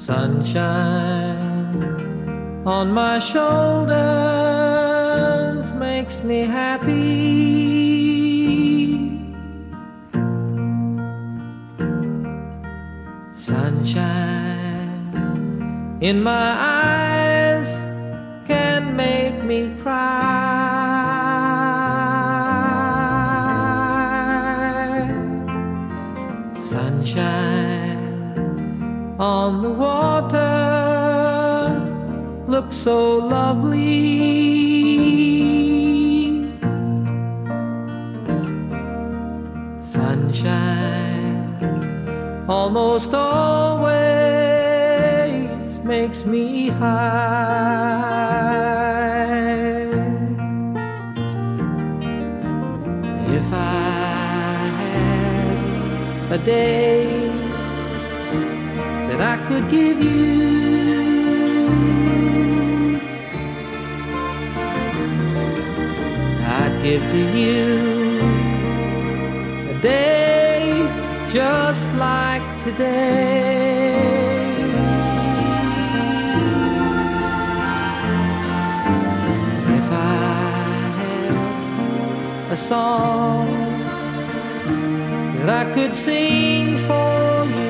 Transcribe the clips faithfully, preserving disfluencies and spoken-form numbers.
Sunshine on my shoulders makes me happy. Sunshine in my eyes can make me cry. Sunshine on the water looks so lovely. Sunshine almost always makes me high. If I had a day that I could give you, I'd give to you a day just like today. If I had a song that I could sing for you,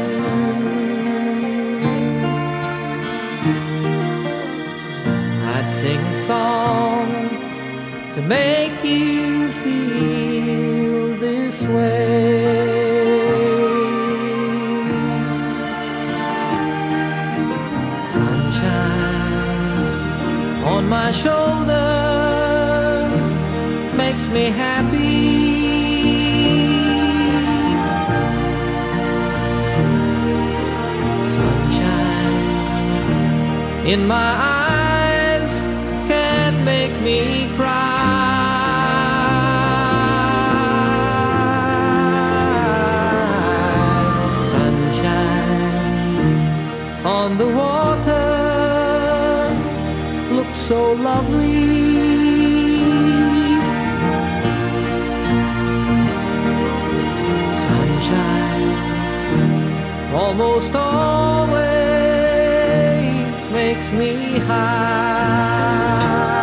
I'd sing a song to make you feel this way. Sunshine on my shoulders makes me happy. Sunshine in my eyes can make me cry. Sunshine on the water looks so lovely. Sunshine almost always makes me high.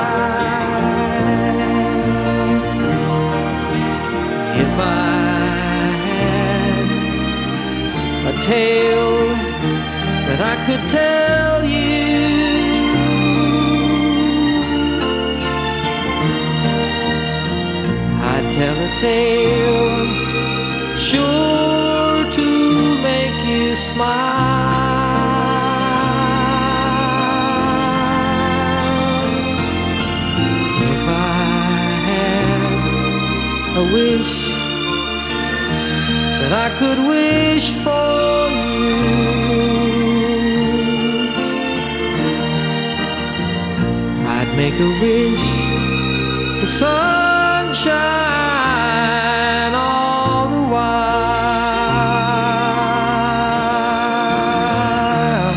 If I had a tale that I could tell you, I'd tell a tale sure to make you smile. If I had a wish that I could wish for you, I'd make a wish for sunshine all the while.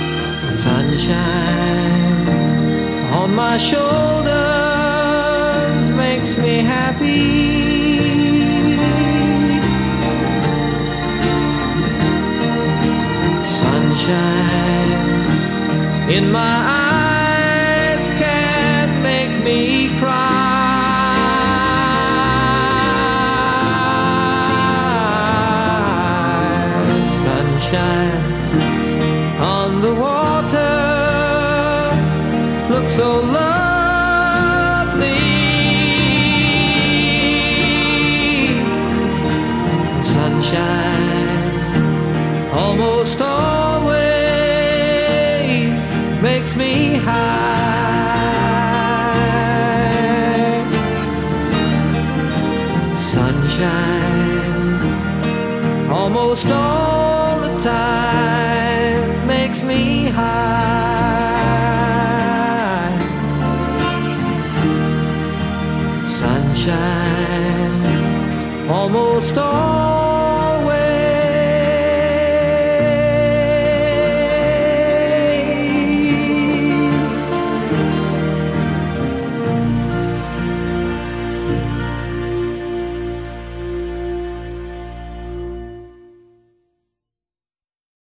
Sunshine on my shoulders makes me happy. Sunshine in my eyes can make me cry. Sunshine on the water looks so lovely. Sunshine almost always makes me high. Sunshine almost always